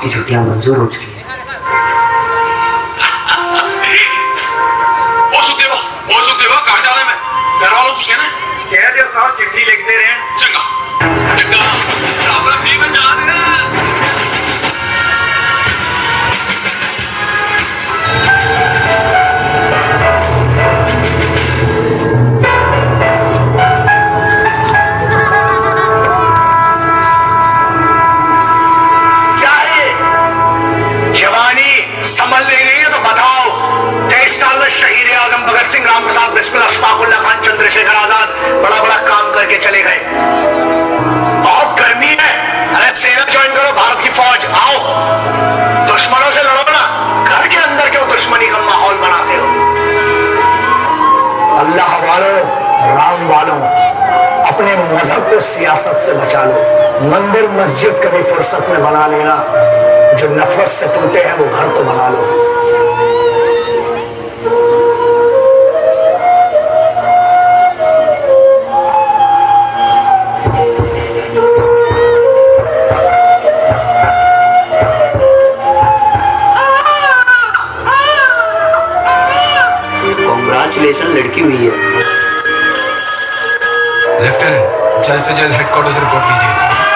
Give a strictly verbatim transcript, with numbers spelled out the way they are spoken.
आपकी छुट्टियां मंजूर हो चुकी है। ओ सुखदेवा, ओ सुखदेवा, कहाँ जा रहे हैं? मैं घर वालों कुछ कहना है? कह दिया साहब, चिट्ठी लिखते रहे। चंगा चंगा, राम जी में जा रहे हैं। चंद्रशेखर आजाद बड़ा बड़ा काम करके चले गए। बहुत गर्मी है, अरे सेना ज्वाइन करो, भारत की फौज आओ, दुश्मनों से लड़ो ना। घर के अंदर क्यों दुश्मनी का माहौल बनाते हो? अल्लाह वालों, राम वालों, अपने मजहब को सियासत से बचा लो। मंदिर मस्जिद कभी फुर्सत में बना लेना, जो नफरत से टूटे हैं वो घर तो बना लो। लड़की हुई है। लेफ्टिनेंट, जल्द से जल्द हेडक्वार्टर से रिपोर्ट कीजिए।